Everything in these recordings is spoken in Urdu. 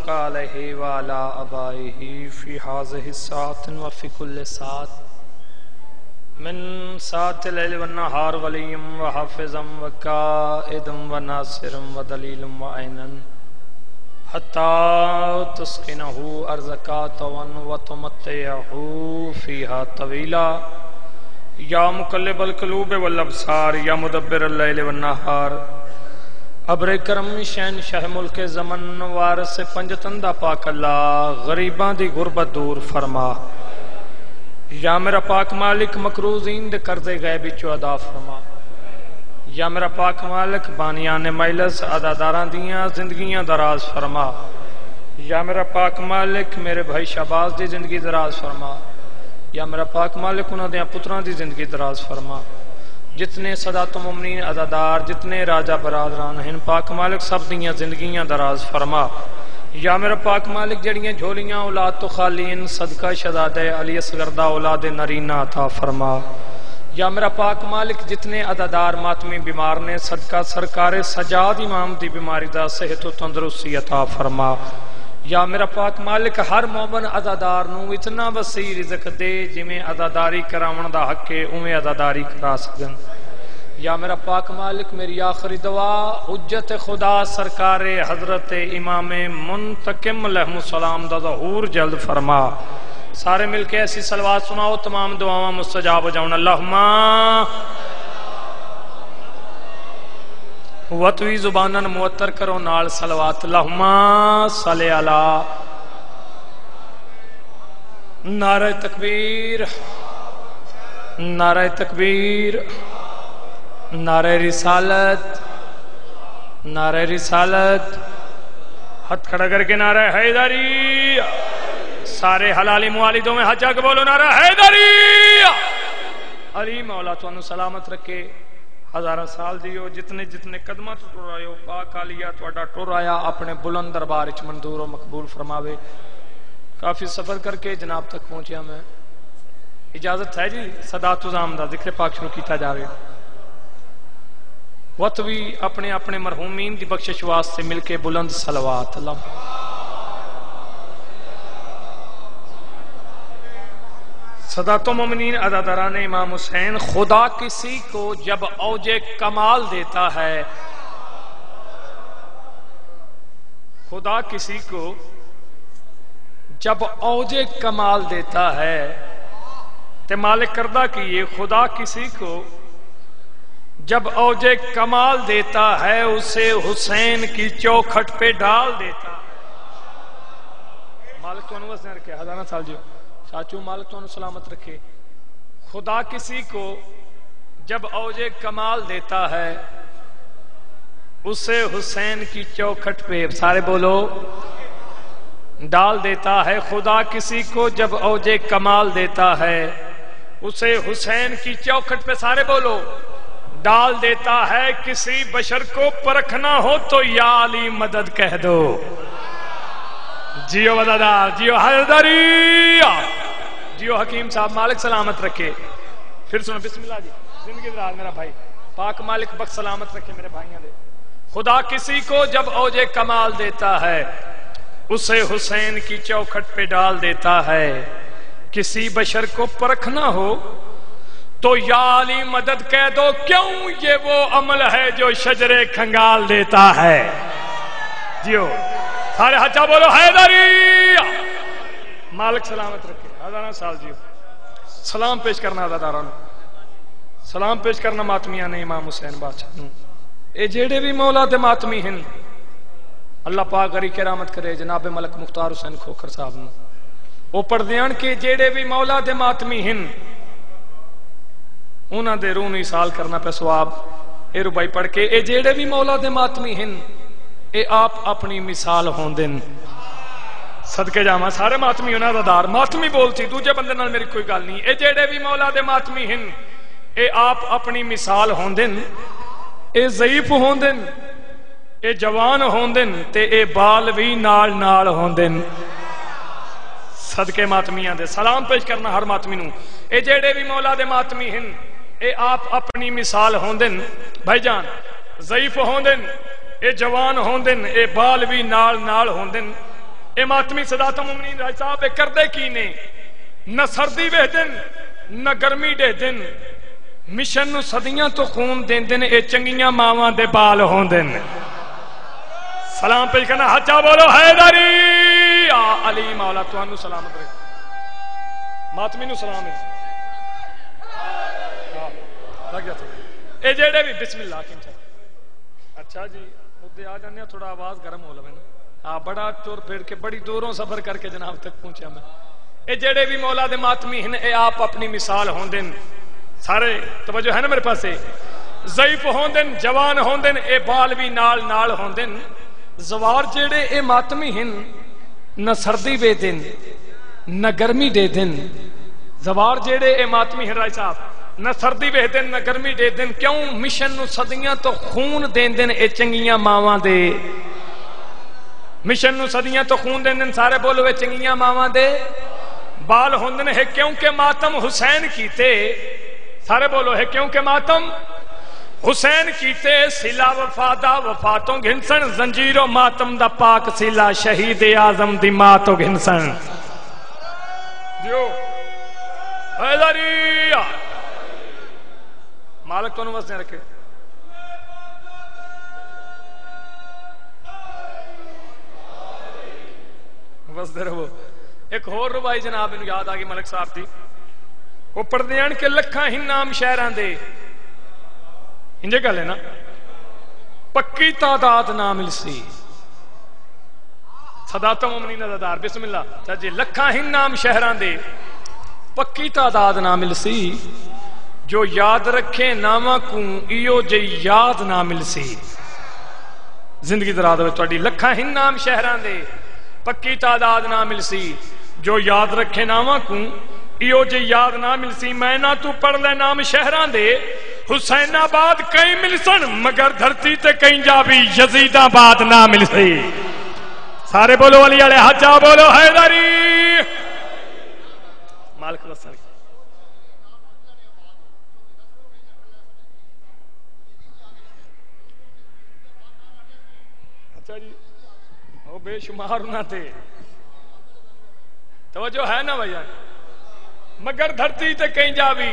صلواتك عليه وعلى آبائه في هذه الساعة وفي كل ساعة من ساعة الليل والنهار وليا وحافظا وقائدا وناصرا ودليلا وعينا حتى تسكنه أرضك طوعا وتمتعه فيها طويلا یا مقلب القلوب والابصار یا مدبر اللیل والنہار ابر کرم شہن شاہ ملک زمن وارث پنجتن دا پاک اللہ غریباں دی غربت دور فرما یا میرا پاک مالک مقروضین دے قرضے غیبی چو ادا فرما یا میرا پاک مالک بانیان مجلس عداداران دیاں زندگیاں دراز فرما یا میرا پاک مالک میرے بھائی شہباز دی زندگی دراز فرما یا میرا پاک مالک انہاں دیاں پتران دی زندگی دراز فرما جتنے صدات و ممنین عدادار جتنے راجہ برادران ہیں پاک مالک سب دیاں زندگیاں دراز فرما یا میرا پاک مالک جڑیاں جھولیاں اولاد تو خالین صدقہ شہزادہ علی اصغردہ اولاد نرینہ عطا فرما یا میرا پاک مالک جتنے عدادار ماتمی بیمار نے صدقہ سرکار سجاد امام دی بیماری دا صحت و تندرستی عطا فرما یا میرا پاک مالک ہر مومن عزادار نو اتنا وسیع رزق دے جویں عزاداری کراون دا حق ہے اویں عزاداری کرا سکن یا میرا پاک مالک میری آخری دعا حجت خدا سرکار حضرت امام منتقم علیہ السلام دا ظہور جلد فرما سارے مل کے ایسی صلوات سناؤ تمام دعاواں مستجاب ہو جاؤں اللہم وطوی زبانن معطر کرو نال صلوات اللہم صلی علی نعرہ تکبیر نعرہ تکبیر نعرہ رسالت نعرہ رسالت ہاتھ کھڑا کر کے نعرہ حیدری سارے حلالی موالدوں میں ہاتھ جا کے بولو نعرہ حیدری علی مولا تو انہوں سلامت رکھے ہزارہ سال دیو جتنے جتنے قدمہ تو ٹور آئے ہو پاک آلیا تو اڈا ٹور آیا اپنے بلند دربار اچ منظور و مقبول فرماوے کافی سفر کر کے جناب تک پہنچیا میں اجازت ہے جی صدات وزام دا ذکر پاک شروع کیتا جاوے وطوی اپنے اپنے مرحومین دی بخشش واسطے مل کے بلند صلوات اللہ صدات و مومنین عزاداران امام حسین خدا کسی کو جب اوج کمال دیتا ہے خدا کسی کو جب اوج کمال دیتا ہے تے مالک کردہ کیے خدا کسی کو جب اوج کمال دیتا ہے اسے حسین کی چوکھٹ پہ ڈال دیتا مالک تو انوز نے رکھے ہزارہ سال جو چاچو مالک تو انہوں سلامت رکھے خدا کسی کو جب اوج کمال دیتا ہے اسے حسین کی چوکھٹ پہ سارے بولو ڈال دیتا ہے خدا کسی کو جب اوج کمال دیتا ہے اسے حسین کی چوکھٹ پہ سارے بولو ڈال دیتا ہے کسی بشر کو پرکھنا ہو تو یا علی مدد کہہ دو جیو وزادار جیو حیدری جیو حکیم صاحب مالک سلامت رکھے پھر سنو بسم اللہ جی زندگی دراز میرا بھائی پاک مالک بخش سلامت رکھے میرے بھائیاں دے خدا کسی کو جب اوج کمال دیتا ہے اسے حسین کی چوکھٹ پہ ڈال دیتا ہے کسی بشر کو پرکھنا ہو تو یا علی مدد کہہ دو کیوں یہ وہ عمل ہے جو شجر کھنگال دیتا ہے جیو سارے ہچا بولو حیدری مالک سلامت رکھے ہزارہ سال جیو سلام پیش کرنا عزاداران سلام پیش کرنا ماتمیاں نے امام حسین بادشاہ اے جیڑے بھی مولا دے ماتمی ہیں اللہ پاک غری کرامت کرے جناب ملک مختار حسین کھوکھر صاحب نو وہ پردیان کے جیڑے بھی مولا دے ماتمی ہیں انہاں دے رونی سال کرنا پہ سواب اے ربائی پڑھ کے اے جیڑے بھی مولا دے ماتمی ہیں اے آپ اپنی مثال ہون دن صدقے جاما سارے ماتمی ہونا دار ماتمی بولتی دوجہ بندے نال میری کوئی گل نہیں اے جیڑے بھی مولا دے ماتمی ہیں اے آپ اپنی مثال ہون دن اے ضعیف ہون دن اے جوان ہون دن تے اے بال بھی نال نال ہون دن صدقے ماتمیاں دے سلام پیش کرنا ہر ماتمی نو اے جیڑے بھی مولا دے ماتمی ہیں اے آپ اپنی مثال ہون دن بھائی جان ضعیف ہون دن اے جوان ہون دن اے بال بھی نال نال ہون دن اے ماتمی صدات مومنین راج صاحب اے کردے کی نے نہ سردی وے دن نہ گرمی دے دن مشن نو صدیاں تو خون دین دن اے چنگیاں ماواں دے بال ہون دن سلام پیش کرنا حجا بولو حیدری علی مولا توانو سلامت رہے ماتمی نو سلام ہے لگ جاتا اے جیڑے بھی بسم اللہ کن چاہتا اچھا جی مدے آ جانے تھوڑا آواز گرم ہو لگے نا بڑا چور پھر کے بڑی دوروں سفر کر کے جناب تک پہنچا میں اے جیڑے بھی مولا دے ماتمی ہیں اے آپ اپنی مثال ہون دن سارے توجہ ہے نا میرے پاس ضعیف ہون دن جوان ہون دن اے بال بھی نال نال ہون دن زوار جیڑے اے ماتمی ہیں نہ سردی بے دن نہ گرمی دے دن زوار جیڑے اے ماتمی ہیں رائے صاحب نہ سردی بے دن نہ گرمی دے دن کیوں مشن نو صدیاں تو خون دین دن اے چنگیاں ماواں دے مشن نو صدیاں تو خون دین دن سارے بولو اے چنگیاں ماواں دے بال ہوندن ہے کیونکہ ماتم حسین کیتے سارے بولو ہے کیونکہ ماتم حسین کیتے سلا وفادا وفاتوں گھنسن زنجیر و ماتم دا پاک سلا شہید اعظم دی ماتو گھنسن دیو حیدری مالک تو نوز نے رکھے بس در وہ ایک اور ربائی جناب انہوں یاد آگی ملک صاحب تھی وہ پردیان کے لکھاں ہی نام شہران دے انجھے کہا لینا پکی تعداد نامل سی صداتم امنین ازادار بسم اللہ جی لکھاں ہی نام شہران دے پکی تعداد نامل سی جو یاد رکھے نامہ کوں ایو جے یاد نامل سی زندگی دراد ہوئے توڑی لکھاں ہی نام شہران دے پکی تعداد نہ مل سی جو یاد رکھے نامہ کوں ایو جے یاد نہ مل سی میں نہ تو پڑھ لے نام شہران دے حسین آباد کئی مل سن مگر دھرتی تے کہیں جا بھی یزید آباد نہ مل سی سارے بولو علی علیہ حجا بولو حیدری مالک رسل اچھا جی وہ بے شمار نہ تھے توجہ ہے نا بھائی مگر دھرتی تے کہیں جا بھی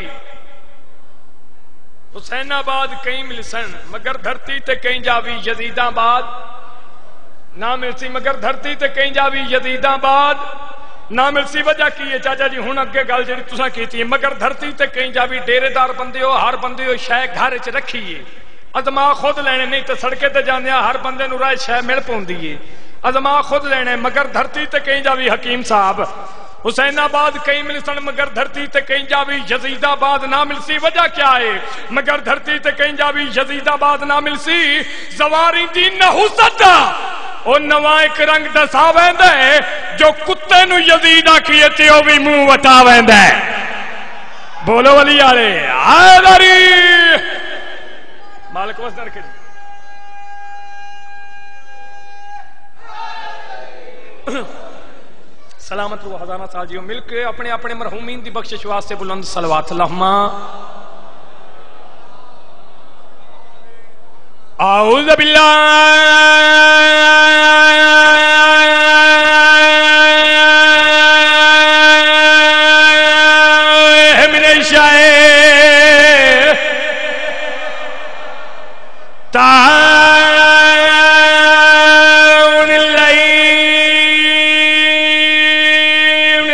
حسین آباد کہیں ملسن مگر دھرتی تے کہیں جا بھی یزید آباد نہ ملسی مگر دھرتی تے کہیں جا بھی یزید آباد نہ ملسی وجہ کی ہے چاچا جی ہون اگے گل جڑی تساں کیتی ہے مگر دھرتی تے کہیں جا بھی ڈیرے دار بندے ہو ہر بندے ہو شے گھر وچ رکھیے ازما خود لینے نہیں تے سڑکے تے جاندے ہر بندے نوں رائے شے مل پوندی ہے ازما خود لینے مگر دھرتی تے کہیں جا بھی حکیم صاحب حسین آباد کہیں ملسن مگر دھرتی تے کہیں جا بھی یزید آباد نہ ملسی وجہ کیا ہے مگر دھرتی تے کہیں جا بھی یزید آباد نہ ملسی زواری دی نحوست او نواں ایک رنگ دسا ویندا ہے جو کتے نو یزید آکھیے تے او بھی منہ وٹا ویندا ہے بولو ولی والے حیدری مالک وسدر کے سلامت روح ہزارہ سال جیو مل کے اپنے اپنے مرحومین دی بخشش واسطے بلند صلوات اللہم اعوذ باللہ من الشیطان اللعین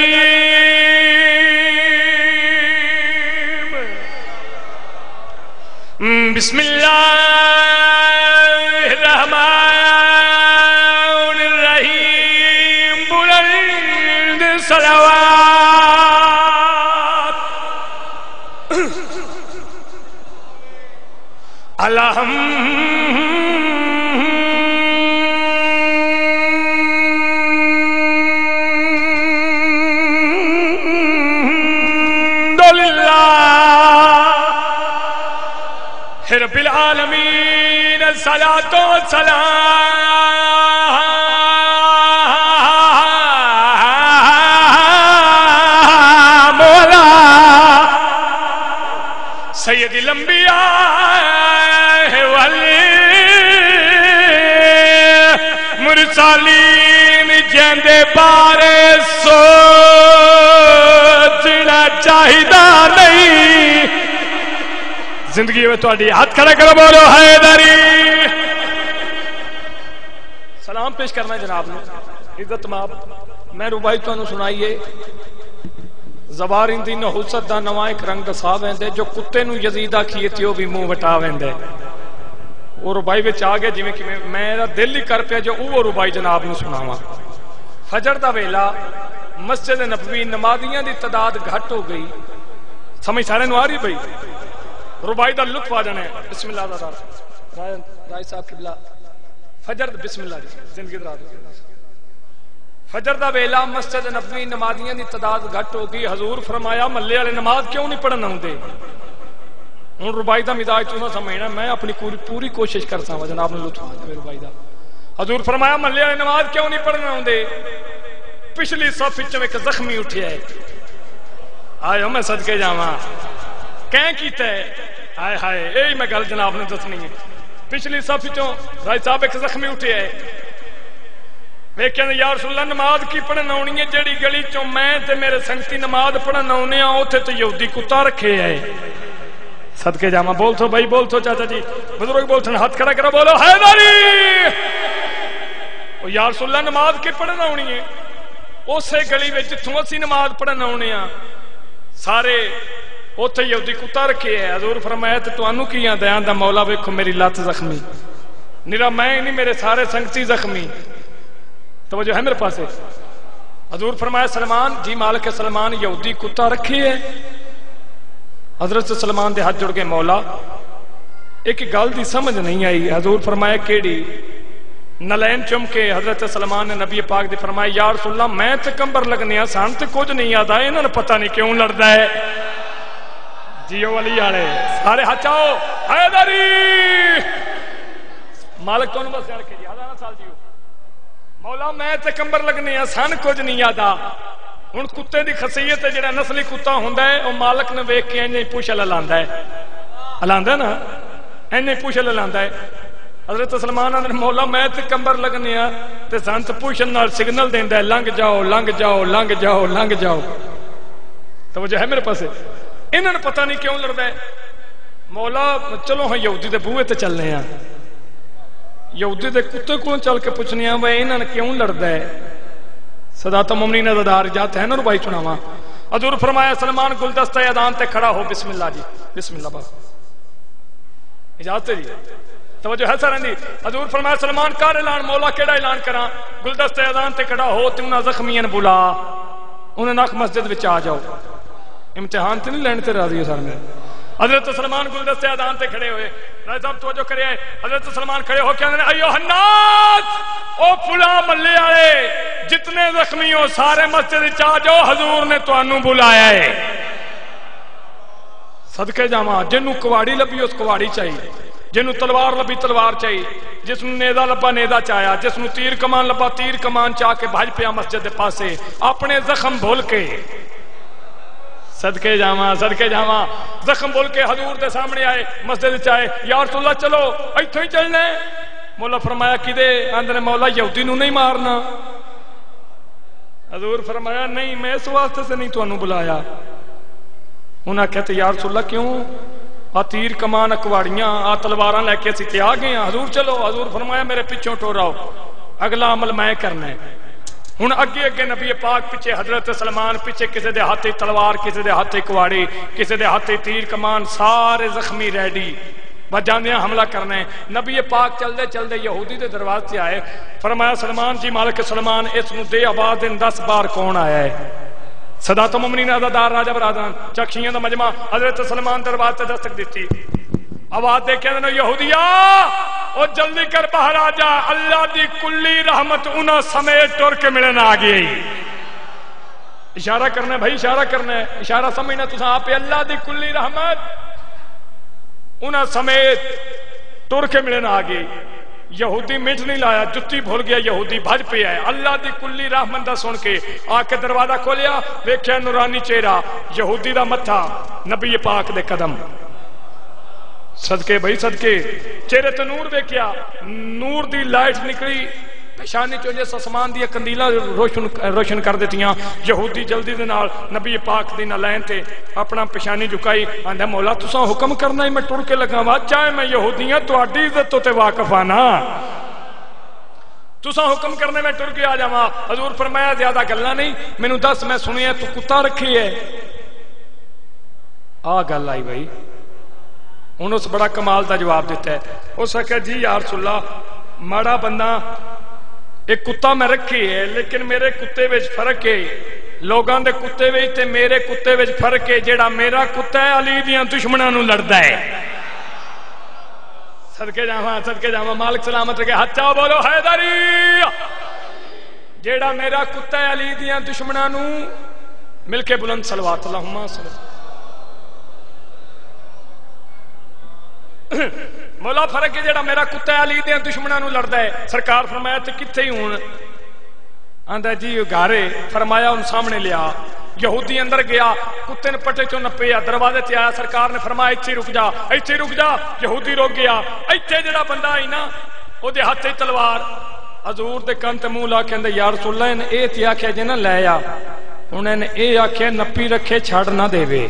الرجیم بسم اللہ الرحمن الرحیم بلند صلوات الحمدللہ رب العالمین الصلاۃ والسلام مولا سید الانبیاء والمرسلین دے بارے سوچنا چاہیدا نہیں. زندگی میں تھوڑی ہاتھ کھڑا کرو بولو حیدری. سلام پیش کرنا جناب نے عزت ماب. میں ربائی تو سنائیے زبارندی نحوست دا نواں ایک رنگ دسا ویندے جو کتے نو یزید آکھیے تے او بھی منہ وٹا ویندے. وہ ربائی وچ آ گیا جویں کہ میرا دل ہی کر پیا جو وہ ربائی جناب نو سناواں. فجر دا ویلا مسجد نبوی نمازیاں دی تعداد گھٹ ہو گئی. سمجھ سارے نو آ رہی بھائی؟ ربائی دا لطف آ جانا ہے. بسم اللہ دا رائے صاحب قبلہ فجر بسم اللہ دی زندگی درا. فجر دا ویلا مسجد نبوی نمازیاں دی تعداد گھٹ ہو گئی. حضور فرمایا محلے والے نماز کیوں نہیں پڑھن آوندے؟ ہن ربائی دا مزاج تساں سمجھنا. میں اپنی پوری کوشش کرسا وا جناب نے لطف آ جائے ربائی دا. حضور فرمایا محلے والے نماز کیوں نہیں پڑھن آوندے؟ پچھلی صف وچوں ایک زخمی اٹھیا ہے. آئے میں صدقے جاواں کہیں کیتا ہے. ہائے ہائے یہی میں گل جناب نے دسنی ہے. پچھلی صف وچوں رائی صاحب ایک زخمی اٹھیا ہے. ویکھیا یا رسول اللہ نماز کی پڑھن آونی ہے؟ جیڑی گلی چوں میں تے میرے سنگتی نماز پڑھن آونے ہاں اوتھے تے یہودی کتا رکھے ہے. صدقے جاواں بول تو بھائی بول تو چاچا جی بزرگ بول تو ہاتھ کھڑا کرو بولو حیدری. او یا رسول اللہ نماز کی پڑھن آونی ہے؟ اسے گلی وچ جتھوں اسی نماز پڑھن آونے ہاں سارے اوتھے یہودی کتا رکھے ہے. حضور فرمایا تے تانوں کی آندا؟ آندا مولا ویکھو میری لت زخمی نرا میں نہیں میرے سارے سنگتی زخمی. توجہ ہے میرے پاس؟ حضور فرمایا سلمان جی مالک سلمان یہودی کتا رکھی ہے. حضرت سلمان دے ہاتھ جڑ گئے مولا ایک گل دی سمجھ نہیں آئی. حضور فرمایا کیڑی؟ نلین چم کے حضرت سلمان نے نبی پاک دی فرمایا یا رسول اللہ میں تے کمبر لگنے سان تے کچھ نہیں آتا. انہوں نے پتہ نہیں کیوں لڑدا ہے. جیو علی والے سارے ہاتھ آؤ حیدری. مالک تو بس جان کے جی 1000 سال جیو. مولا میں تے کمبر لگنے سن کچھ نہیں آتا. ہن کتے دی خصیت ہے جڑا نسلی کتا ہوندا ہے او مالک نے ویکھ کے انج پوچھ لاندا ہے. ہلاندا نا انج پوچھ لاندا ہے. حضرت سلمان نے مولا میں تے کمبر لگنے تے سن تے پوچھن نال سگنل دیندا ہے لنگ جاؤ لنگ جاؤ لنگ جاؤ لنگ جاؤ. توجہ ہے میرے پاس؟ انہوں نے پتہ نہیں کیوں لڑدا ہے. مولا چلو ہاں یہودی دے بوئے تے چلنے ہاں. یہودی دے کتے کو چل کے پوچھنے ہاں وہ انہوں نے کیوں لڑدا ہے. صدات مومنین عزادار اجازت ہے نا بھائی سناواں. حضور فرمایا سلمان گلدستہ اذان تے کھڑا ہو. بسم اللہ جی بسم اللہ بس اجازت ہے جی. توجہ ہے سارے دی. حضور فرمایا سلمان کر اعلان. مولا کیڑا اعلان کراں؟ گلدستہ اذان تے کھڑا ہو تے انہاں زخمیاں بلا انہاں ناک مسجد وچ آ جاؤ. امتحان تے نہیں لین تے راضی ہو سارے میرے. حضرت سلمان گلدستے اذان تے کھڑے ہوئے. رائے صاحب توجہ کرے. حضرت سلمان کھڑے ہو کے کہندے ایھا الناس او فلاں محلے والے جتنے زخمی ہو سارے مسجد وچ آ جاؤ حضور نے تانوں بلایا ہے. صدقے جاواں جنوں کواڑی لبھی اس کواڑی چاہیے. جنوں تلوار لبھی تلوار چاہیے. جس نوں نیزا لبا نیزا چاہیا. جس نوں تیر کمان لبا تیر کمان چاہ کے بھج پیا مسجد دے پاسے اپنے زخم بھول کے. صدقے جاواں صدقے جاواں زخم بول کے حضور دے سامنے آئے مسجد وچ آئے. یا رسول اللہ چلو ایتھوں ہی چلنا ہے. مولا فرمایا کدے؟ آندے مولا یہودی نوں نہیں مارنا. حضور فرمایا نہیں میں اس واسطے سے نہیں تانوں بلایا. انہاں کہتے یا رسول اللہ کیوں؟ آ تیر کمان اکواڑیاں آ تلواراں لے کے اسی تے آ گئے ہیں. حضور چلو. حضور فرمایا میرے پیچھوں ٹوراؤ اگلا عمل میں کرنا ہے. ہن اگے اگے نبی پاک پیچھے حضرت سلمان پیچھے کسی دے ہاتھ تلوار کسی دے ہاتھ کواڑی کسی دے ہاتھ تیر کمان سارے زخمی ریڈی بجاندیاں حملہ کرنا ہے. نبی پاک چلدے چلدے یہودی دے دروازے سے آئے. فرمایا سلمان جی مالک سلمان اس نو دے آواز دن 10 بار کون آیا ہے. صدات مومنین عزادار راجہ برادران چکشیاں دا مجمع حضرت سلمان دروازے تے دستک دیتی. آواز دے کے یہودیا او جلدی کر باہر آ جا اللہ دی کلی رحمت انہاں سمیت ٹر کے ملن آ گئی. اشارہ کرنا ہے بھائی اشارہ کرنا ہے. اشارہ سمجھنا تساں آپ اللہ دی کلی رحمت انہاں سمیت ٹر کے ملن آ گئی. یہودی مٹ نہیں لایا جتی بھول گیا. یہودی بھج پہ آئے اللہ دی کلی رحمت دا سن کے آ کے دروازہ کھولیا. ویکھیا نورانی چہرہ یہودی دا متھا نبی پاک دے قدم. صدقے بھائی صدقے چہرے تے نور ویکھیا. نور دی لائٹ نکلی پیشانی چوں جس آسمان دی کندیلاں روشن کر دیتیاں. یہودی جلدی دے نال نبی پاک دی نالین تے اپنا پیشانی جھکائی آندا مولا تساں حکم کرنا ہے میں ٹر کے لگا وا چاہے میں یہودیاں تہاڈی عزت تو تے واقف ہاں نا تساں حکم کرنے میں ٹر کے آ جاواں. حضور فرمایا زیادہ گلاں نہیں مینوں دس میں سنیا تو کتا رکھی ہے. آ گل آئی بھائی ہن اس بڑا کمال دا جواب دیتا ہے. اس آخیا جی یا رسول اللہ ماڑا بندہ ایک کتا میں رکھی ہے لیکن میرے کتے وچ فرق ہے لوگاں دے کتے وچ تے میرے کتے وچ فرق ہے. جیڑا میرا کتا ہے علی دیاں دشمناں نوں لڑدا ہے. صدقے جاواں مالک سلامت رکھے ہاتھ چاہو بولو حیدری. جیڑا میرا کتا ہے علی دیاں دشمناں نوں مل کے بلند صلوات اللہم صلی مولا فرق ہے جیڑا میرا کتا ہے علی دیاں دشمناں نوں لڑدا ہے. سرکار فرمایا تے کتھے ہی ہون آندا جی گھارے. فرمایا ان سامنے لیا. یہودی اندر گیا کتے نے پٹے چوں نپیا دروازے تے آیا. سرکار نے فرمایا ایتھے رک جا ایتھے رک جا. یہودی رک گیا. ایتھے جڑا بندہ آئی نا او دے ہاتھ تلوار. حضور دے کن تے منہ لا کے اندر یا رسول اللہ نے اے تے آکھیا جے نہ لے آ. انہوں نے اے آکھیا نپی رکھے چھڑ نہ دے وے.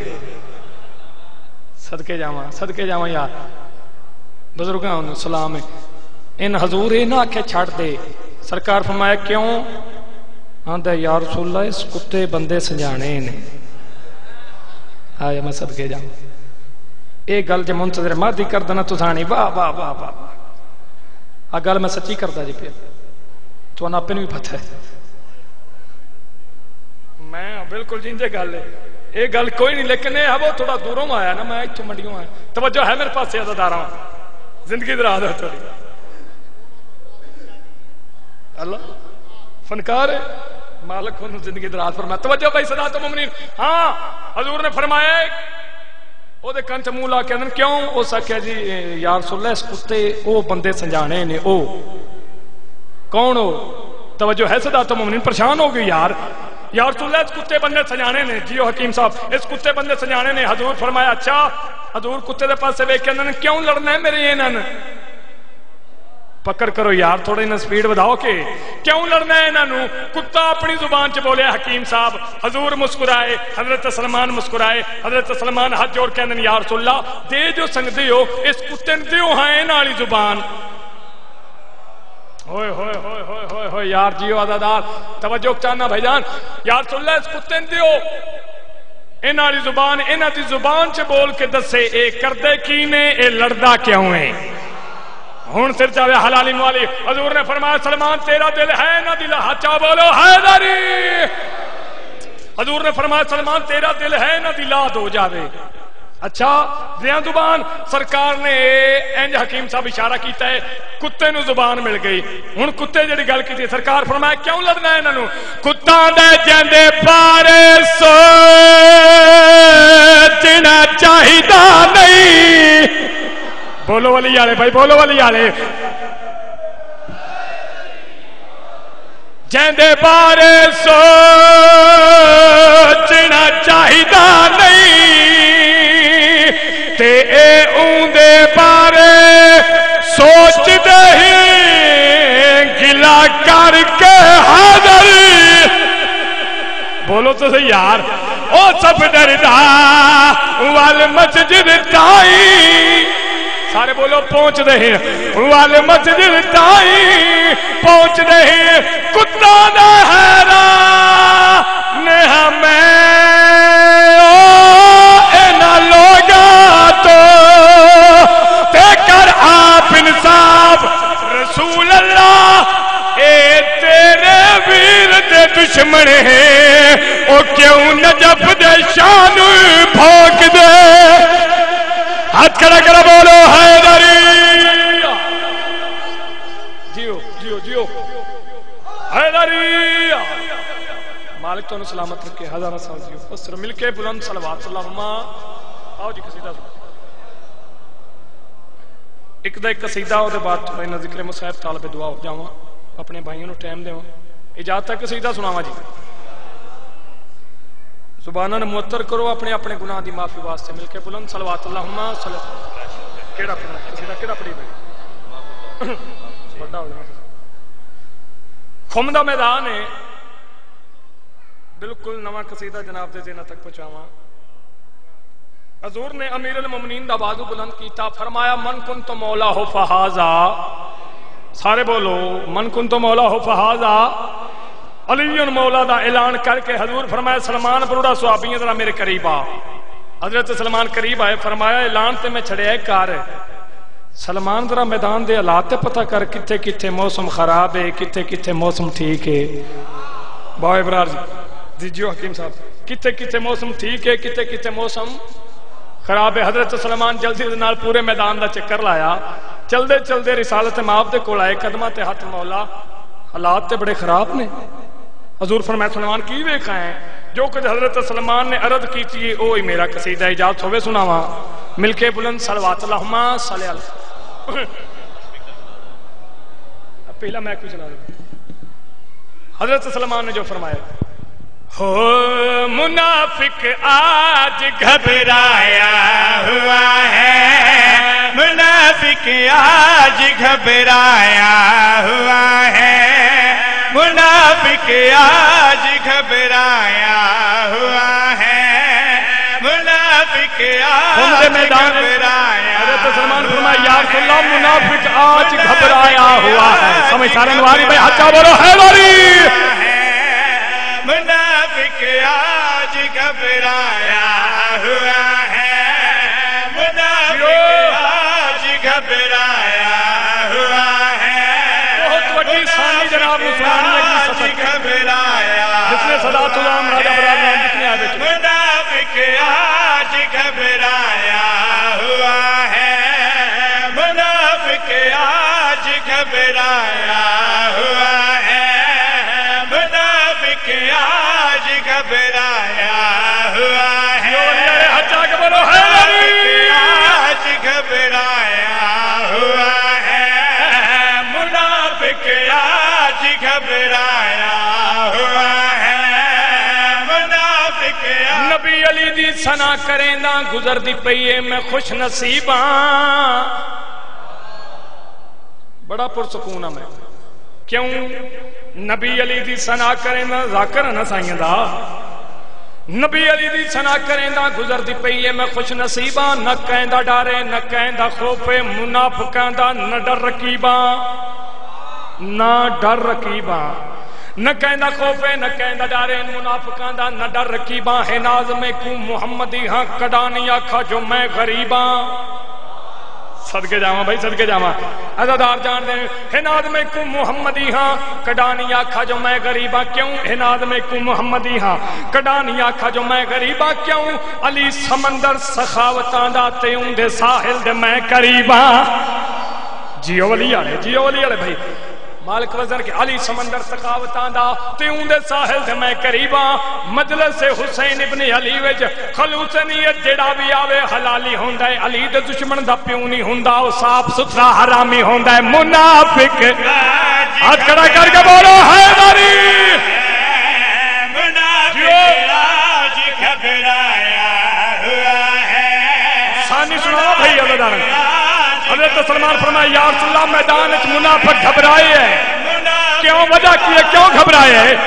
صدقے جاواں یار بزرگاں نوں سلام ہے. ان حضور اے نہ آکھے چھڑ دے. سرکار فرمایا کیوں آندا یا رسول اللہ اس کتے بندے سنجانے نے. آیا میں صدقے جاواں اے گل جے منتظر مہدی کر دینا تسانی واہ واہ واہ واہ. آ گل میں سچی کردا جی پیا تو اپنے بھی پتہ ہے میں بالکل جنجے گل ہے. یہ گل کوئی نہیں لیکن یہ وہ تھوڑا دوروں آیا نا میں اتوں منڈیوں آیا. توجہ ہے میرے پاس عزاداراں زندگی دراز ہے تھوڑی. اللہ فنکار ہے مالک انہوں زندگی دراز فرمایا. توجہ بھائی صداۃ المؤمنین. ہاں حضور نے فرمایا او دے کن تے منہ لا کے اندر کیوں اس آخیا جی یا رسول اللہ اس کتے او بندے سنجانے نے. او کون ہو؟ توجہ ہے صداۃ المؤمنین. پریشان ہو گئی یار رسول اللہ اس کتے بندے سجانے نے. جیو حکیم صاحب اس کتے بندے سجانے نے. حضور فرمایا اچھا. حضور کتے دے پاسے ویکھ کے انہوں نے کیوں لڑنا ہے میرے انہوں پکڑ کرو یار تھوڑی نہ سپیڈ بدھاؤ کہ کیوں لڑنا ہے انہوں. کتا اپنی زبان چ بولے حکیم صاحب. حضور مسکرائے. حضرت سلمان مسکرائے. حضرت سلمان ہاتھ جوڑ کے انہوں یا رسول اللہ دے جو سنگدے ہو اس کتے نے دیو ہاں نالی زبان. ہوئے ہوئے ہوئے ہوئے ہوئے ہوئے یار جیو عزادار توجہ چاہنا بھائی جان. یا رسول اللہ اس کتے نے دیو انہاں والی زبان انہاں دی زبان چ بول کے دسے اے کردے کی نے اے لڑدا کیوں ہے. ہن سر چاہے حلالی موالی. حضور نے فرمایا سلمان تیرا دل ہے نہ دل ہچا بولو حیدری. حضور نے فرمایا سلمان تیرا دل ہے نہ دلاد ہو جاوے. اچھا دیاں زبان. سرکار نے انج حکیم صاحب اشارہ کیتا ہے کتے نو زبان مل گئی. ہن کتے جڑی گل کیتی سرکار فرمایا کیوں لڑنا ہے انہاں نو. کتاں دے جندے بارے سوچنا چاہیدا نہیں. بولو والی والے بھائی بولو والی والے. جندے بارے سوچنا چاہیدا نہیں تے اے اون دے بارے سوچ دے ہی گلا کر کے حاضر. بولو تو صحیح یار. او سب ڈردا وال مسجد تائی. سارے بولو پہنچ دے وال مسجد تائی پہنچ دے کتا نہ حیران ہمیں رسول اللہ اے تیرے ویر دے دشمن ہے او کیوں نجف دے شان بھوک دے. ہاتھ کھڑا کرا بولو حیدری. جیو جیو جیو حیدری. مالک تو سلامت رکھے. ہزارہ سال جیو. بس مل کے بلند صلوات اللہم. آؤ جی قصیدہ سن. ایک دا ایک قصیدہ ہو دے بعد تھوڑا انہا ذکر مصحف طالب دعا ہو جاؤں اپنے بھائیوں نے ٹائم دے اجازت تک قصیدہ سناوا جی. زبانہ نے معطر کرو اپنے اپنے گناہ دی معافی واسطے. مل کے بلند صلوات اللہم صلی. کیڑا پڑھنا قصیدہ کیڑا پڑھی بھائی بڑا ہو جانا. خم دا میدان ہے، بالکل نواں قصیدہ جناب دے ذہن تک پہنچاواں۔ حضور نے امیر المومنین دا بازو بلند کیتا، فرمایا من کنت مولا ہو فہذا، سارے بولو من کنت مولا ہو فہذا علی مولا دا اعلان کر کے حضور فرمایا سلمان بروڑا صحابی ذرا میرے قریب آ۔ حضرت سلمان قریب آئے، فرمایا اعلان تے میں چھڑیا ہے کار ہے، سلمان ذرا میدان دے حالات تے پتہ کر کتھے کتھے موسم خراب ہے، کتھے کتھے موسم ٹھیک ہے۔ بھائی ابرار جی جیو حکیم صاحب، کتھے کتھے موسم ٹھیک ہے، کتھے کتھے موسم خراب ہے۔ حضرت سلمان جلدی نال پورے میدان دا چکر لایا، چلدے چلدے رسالت مآب دے کول آئے، قدمہ تے ہاتھ مولا حالات تے بڑے خراب نے۔ حضور فرمایا سلمان کی ویکھا ہے؟ جو کچھ حضرت سلمان نے عرض کی تھی اوہی میرا قصیدہ اجازت ہوئے سناواں، مل کے بلند صلوات اللہم صلی اللہ۔ پہلا میں کوئی چلا دوں۔ حضرت سلمان نے جو فرمایا، ہو منافق آج گھبرایا ہوا ہے، منافق آج گھبرایا ہوا ہے، منافق آج گھبرایا ہوا ہے، منافق آج گھبرایا۔ حضرت سلمان فرمایا یا رسول اللہ منافق آج گھبرایا ہوا ہے۔ سمجھ سارے نواری بھائی ہچا بولو ہے واری، منافق آج گھبرایا ہوا ہے، منافق آج گھبرایا ہوا ہے، بہت بڑی ثانی جناب مسلمان آج گھبرایا، جس نے صدات اللہ راجہ براد نام جتنے آئے بیٹھے، منافق آج گھبرایا ہوا ہے، منافق آج گھبرایا ہوا ہے، منافق آج گھبرایا ہوا ہے، ہچا کے بولو ہے آج گھبرایا ہوا ہے، منافق آج گھبرایا ہوا ہے، منافق نبی علی دی ثنا کریں دا گزر دی پئیے میں خوش نصیباں، بڑا پرسکون ہوں میں، کیوں؟ نبی علی دی ثنا کریں دا ذاکر ہے نا سائیں دا، نبی علی دی ثنا کریں دا گزر دی پئیے میں خوش نصیباں، نہ کہیں دا ڈارے نہ کہیں دا خوفے، منافقاں دا نہ ڈر رقیباں، نہ ڈر رقیباں، نہ کہیں دا خوفے نہ کہیں دا ڈارے، منافقاں دا نہ ڈر رقیباں، ہے نازم کو محمدی ہاں کڈانی آکھا جو میں غریباں۔ صدقے جاواں بھائی صدقے جاواں، عزادار جان دیں، ہے نادم کو محمدی ہاں کڈانی آکھا جو میں غریباں، کیوں؟ ہے نادم کو محمدی ہاں کڈانی آکھا جو میں غریباں، کیوں؟ علی سمندر سخاوتاں دا تے اون دے ساحل دے میں قریباں۔ جیو ولی والے جیو ولی والے بھائی، مالک وزن کے علی سمندر سخاوتاں دا تے اون دے ساحل دے میں قریباں، مجلس حسین ابن علی وچ خلوص نیت جڑا بھی آوے حلالی ہوندا ہے، علی دے دشمن دا پیو نہیں ہوندا، او صاف ستھرا حرامی ہوندا ہے، منافق ہاتھ کھڑا کر کے بولو حیدری، منافق آج گھبرایا ہوا ہے۔ ثانی سناؤ بھائی اللہ حضرت سلمان فرمایا یا رسول اللہ میدان وچ منافق گھبرائے ہیں، کیوں؟ وجہ کی ہے کیوں گھبرائے ہیں؟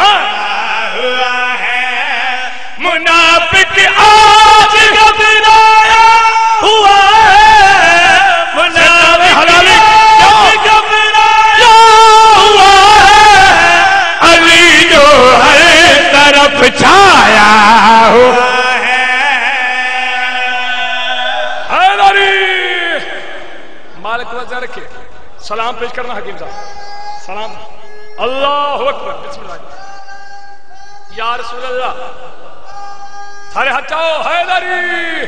منافق آج گھبرایا ہوا ہے، منافق آج گھبرایا ہوا ہے، علی جو ہر طرف چھایا ہوا ہے۔ مالک وزن رکھے سلام پیش کرنا حکیم صاحب، سلام اللہ اکبر، بسم اللہ یا رسول اللہ، سارے ہچاؤ حیدری،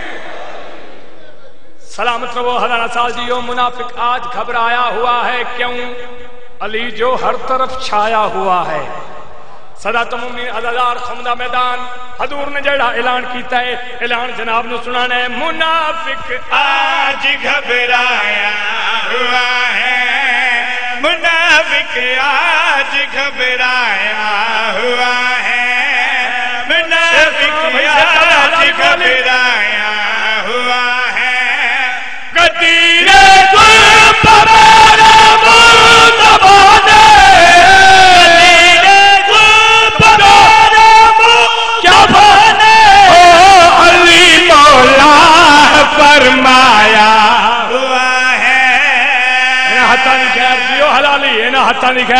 سلامت رہو ہزارہ سال جیو۔ منافق آج گھبرایا ہوا ہے، کیوں؟ علی جو ہر طرف چھایا ہوا ہے۔ صدات مومنین عزادار خمدہ میدان حضور نے جڑا اعلان کیتا ہے، اعلان جناب نے سنانا ہے، منافق آج گھبرایا ہوا ہے، منافق آج گھبرایا ہوا ہے، منافق آج گھبرایا ہوا ہے، قدیر گل پرارا مصطفیٰ نے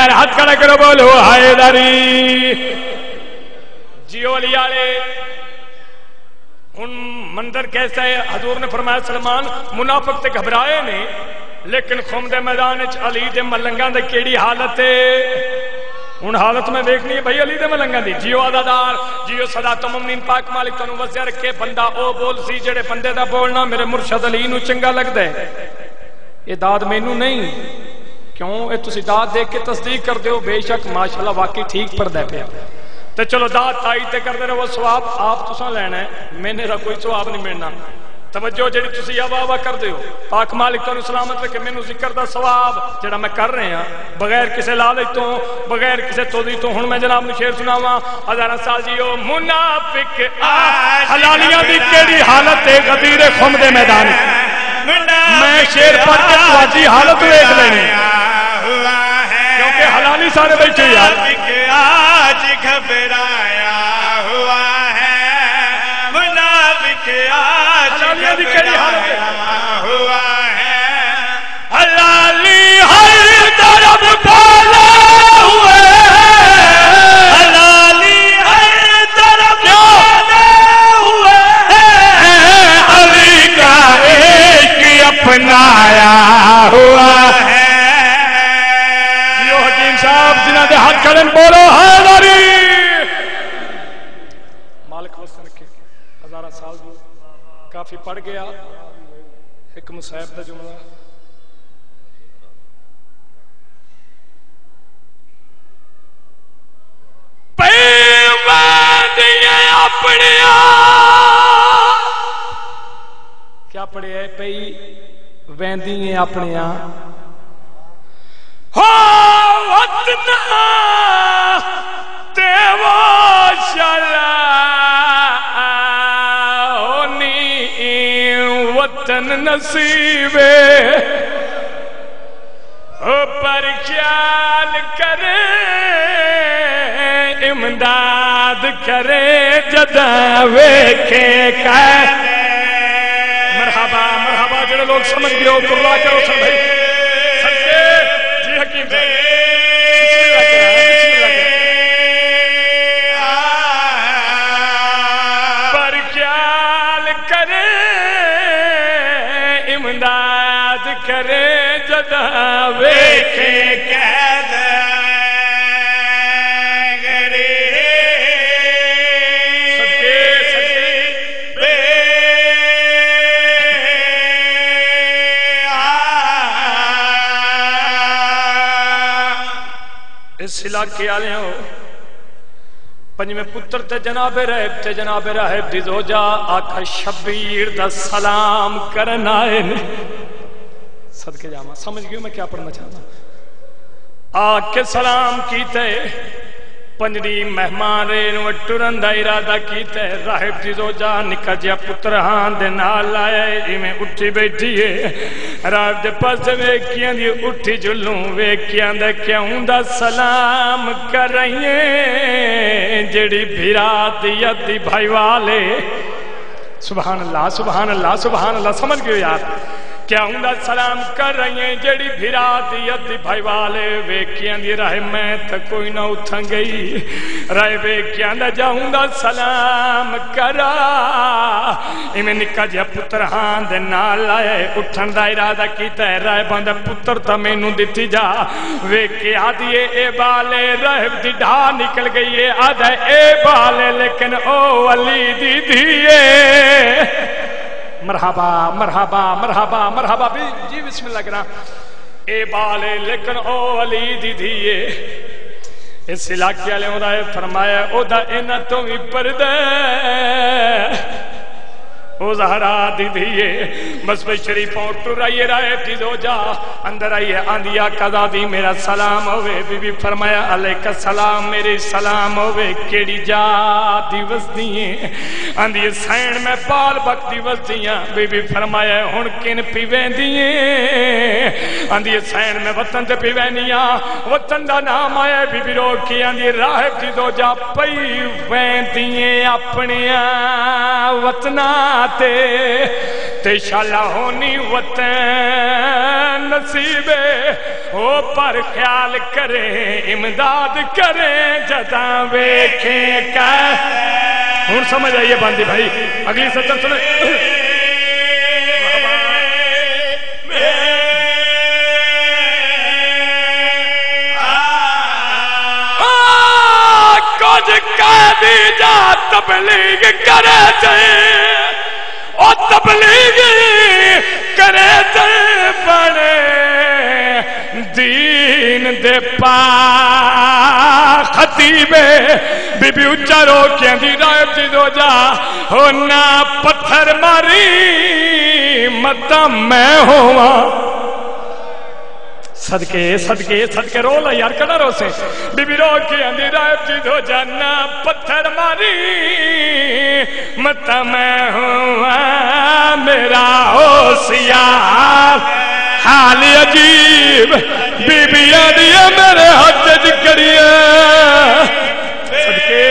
یار ہاتھ کھڑا کرو بولو حیدری جیو علی والے ان منظر کیسا ہے حضور نے فرمایا سلمان منافق تے گھبرائے نے لیکن خم دے میدان وچ علی دے ملنگاں دے کیڑی حالت ہے ہن حالت میں دیکھنی ہے بھائی علی دے ملنگاں دی جیو عزادار جیو صدات المؤمنین پاک مالک تانوں وسع رکھے بندہ او بول سی جڑے بندے دا بولنا میرے مرشد علی نو چنگا لگدا ہے یہ داد مینوں نہیں کیوں اے تسی داد دیکھ کے تصدیق کر دیو بے شک ماشاءاللہ واقعی ٹھیک پڑھدا پیا تے چلو داد تائید تے کردے رہو ثواب آپ تساں لینا ہے میرے دا کوئی ثواب نہیں ملنا توجہ جڑی تسی واہ واہ کر دیو پاک مالک تانوں سلامت رکھے مینوں ذکر دا ثواب جڑا میں کر رہے ہاں بغیر کسے لالچ تو بغیر کسے توضیح تو ہن میں جناب نو شعر سناواں ہزاراں سال جیو منافق حلالیاں دی کیڑی حالت ہے غدیر خم دے میدان میں شعر پڑھ کے تہاڈی حالت دیکھ لینی کیونکہ حلالی سارے بیٹھے یار آج گھبرایا ہوا ہے منافق آج گھبرایا ہوا ہے حلالی ہر طرف پھیلا ہوا ہے حلالی ہر طرف پھیلا ہوا ہے علی کا عشق اپنایا ہوا ہے جنہ دے ہاتھ کھڑے بولو حیدری مالک وسن رکھے ہزارہ سال جو کافی پڑھ گیا ایک مصیب دا جملہ پیوندیاں اپنیاں کیا پڑھے ہے پئی ویندیاں اپنیاں وطنا تیوا شلانی وطن نصیبے پر خیال کرے امداد کرے جدا ویکھے کہے مرحبا مرحبا جڑے لوگ سمجھ گئے ہو کروا کرو سن بھائی پر خیال کرے امداد کرے جدا ویکھے قید اس علاقے آلے ہو پنجویں پتر تے جناب راہب دی زوجہ آقا شبیر دا سلام کرنا ہے صدقے جاما سمجھ گئے میں کیا پڑھنا چاہتا آکے سلام کیتے پنجری مہمان رین وٹرن دا ارادہ کیتے راہب دی زوجہ نکا جیا پتر ہاں دے نال آئے میں اٹھی بیٹھی ہے راہب دے پاس ویکیاں دی اٹھی جلوں ویکیاں دے کیوں دا سلام کر رہی ہیں جڑی بھیرا دیا دی بھائی والے سبحان اللہ سبحان اللہ سبحان اللہ سمجھ گئے یار کیا ہوں دا سلام کر رہی ہیں جڑی بھیرا دی بھائی والے ویکیاں دی راہ میں تھا کوئی نہ اٹھن گئی راہ ویکیاں دا جاؤں دا سلام کرا میں نکا جا پتر ہاں دے نال آئے اٹھن دا ارادہ کیتا ہے راہ بندہ پتر تا مینوں دتی جا ویکے آدھیے اے بالے راہ دی ڈھا نکل گئی ہے آدھے اے بالے لیکن او علی دی دیئے مرحبا مرحبا مرحبا مرحبا جی بسم اللہ کرنا اے بالے لیکن او علی دی دیئے اس علاقے والے ہوتا ہے فرمایا او دا اینا تو بھی پردے او زہرا دی دیئے مسجد شریف اٹھر آئیے رائے تھی دو جا اندر آئیے آندیا قضا دی میرا سلام ہوئے بی بی فرمایا علیکہ سلام میرے سلام ہوئے کیڑی جا دی وزدیئے آندیا سین میں پال بک دی وزدیاں بی بی فرمایا ہن کن پیویں دیئے آندیا سین میں وطن تے پیوینیاں وطن دا نام آئے بی بی روکی آندیا راہ تھی دو جا پیویں دیئے اپنیاں وطنات تے شالا ہونی وطن نصیبے او پر خیال کریں امداد کریں جداں ویکھیں کا ہون سمجھ آئیے باندھی بھائی اگلی سطر سنیں قیدی جا تبلیغ کرے جائے او تبلیغ کرے جائے بڑے دین دے پا خطیبے بی بی اچھا رو کیا دی رائے جدو جا ہونا پتھر ماری متا میں ہوا صدقے صدقے صدقے رو لا یار کنا رو سے بی بی رو کی اندھی رائب جی دو جانا پتھر ماری متا میں ہوا میرا ہو سیاہ حال عجیب بی بی آدیا میرے حج جکڑیا صدقے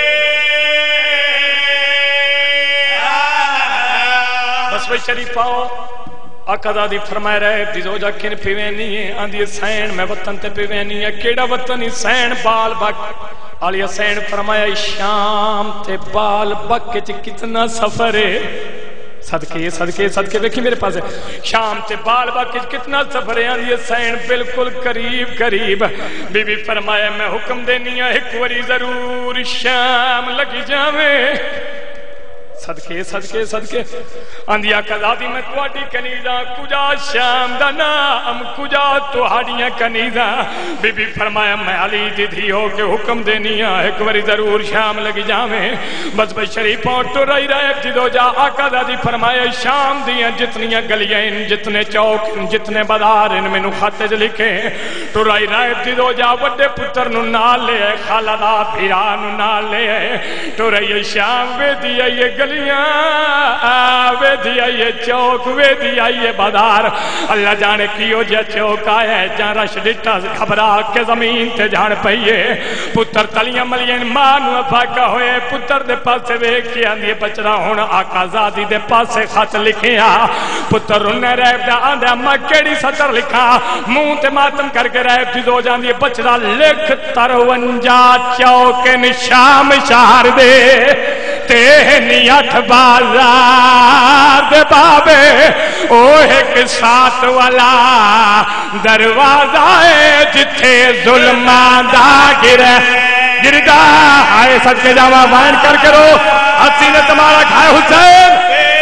بس وہی شریف آؤ آقا دادی فرمائے رہے دیزو جا کن پیوینی ہے آندھی سین میں وطن تے پیوینی ہے کیڑا وطنی سین بال بک آلی سین فرمایا شام تے بال بک کتنا سفر ہے صدقے صدقے صدقے دیکھیں میرے پاس ہے شام تے بال بک کتنا سفر ہے آندھی سین بالکل قریب قریب بی بی فرمایا میں حکم دینی ہے ایک وری ضرور شام لگی جاویں صدقے صدقے صدقے اندیا قضادی میں تواڈی کنیزاں کجا شام دا نام کجا تواڈیاں کنیزاں بی بی فرمایا میں علی دی دھی ہو کے حکم دینی ہے ایک واری ضرور شام لگی جاویں بس بھائی شریف تو رہی رہے جدو جا آقا دادی فرمایا شام دیاں جتنیاں گلیاں جتنے چوک جتنے بازار ان میں نو خط لکھے تو رہی رہے جدو جا وڈے پتر نو نال لے خالہ دا بھیرا نو نال لے تو رہی شام وے دیا یہ گلیاں وے دیا یہ چوک وے دیا یہ بازار اللہ جانے کیو جا چوک آیا ہے جان رش ڈٹا خبرا کے زمین تے جان پئیے پتر تلیاں ملین مانو افاقہ ہوئے پتر دے پاسے وے کیا اندیے بچرا ہونا آقا زادی دے پاسے خط لکھیا پتر انہیں ریب دا آندھے اما کیڑی سطر لکھا مون تے ماتم کر کے ریب دی دو جان دیے بچرا لکھ 53 چوکن شام شہر دے تہنیت بازار دے بابے او ایک ساتھ والا دروازہ ہے جتھے ظلمان دا گردہ آئے صدقے جاوہ وائن کر کرو حسی نے تمہارا کھائے حسین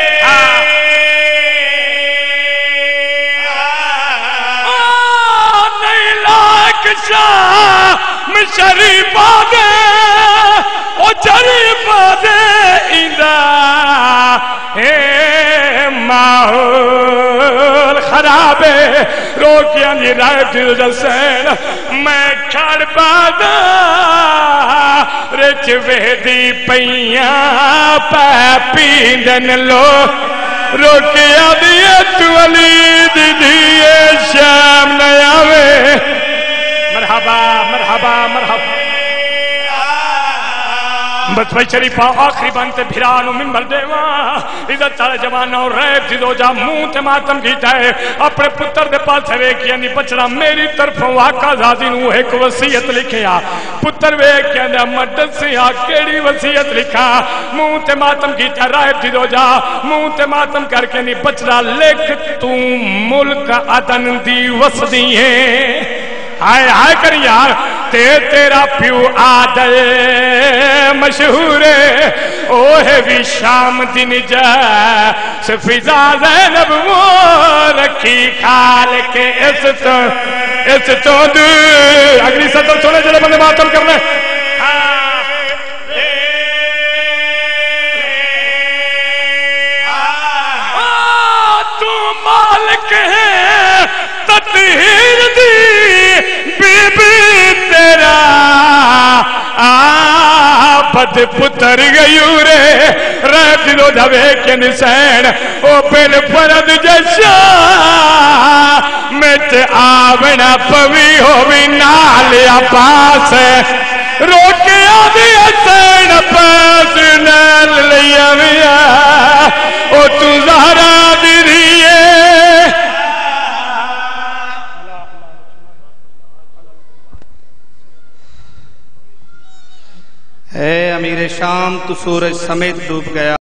نہیں لاکھ شاہ میں شریفہ دے او شریفہ دے اے ماحول خراب ہے روکیاں دی رائے دل جسین میں کھڑ بادا رچ ویدی پیاں پہ پیندن لو روکیاں دی اتوالی دی دیئے شام نیاوے مرحبا مرحبا مرحبا بس بھائی شریفہ آخری بانتے بھیرانو منبر دیواں عزت تارے جوانہ اور ریب جدو جا مون تے ماتم کی جائے اپنے پتر دے پاس ہے کہ یعنی بچڑا میری طرفوں آقا زادی نو ایک وصیت لکھیا پتر وے کہ یعنی مدد سے کیڑی وصیت لکھا مون تے ماتم کی جائے ریب جدو جا مون تے ماتم کر کے یعنی بچڑا لکھ تو ملک عدن دی وسدی ہے آئے آئے کر یار تیرا پیو آدل مشہور اوہ بھی شام دن جا سفیزہ زینب وہ رکھی کھال کے اس تو دور اگلی سطر سونے جلے بندے ماتم کرنے تو مالک ہے تطہیر دی بی بی تیرا بد پتر گیورے ریب دلو دھوے کے نسین او پل فرد جشا مت آونا پوی ہوئی نالیا پاس روکے آدھی حسین پاس نال لیا ویا او تو زہرہ اے امیر شام تو سورج سمیت ڈوب گیا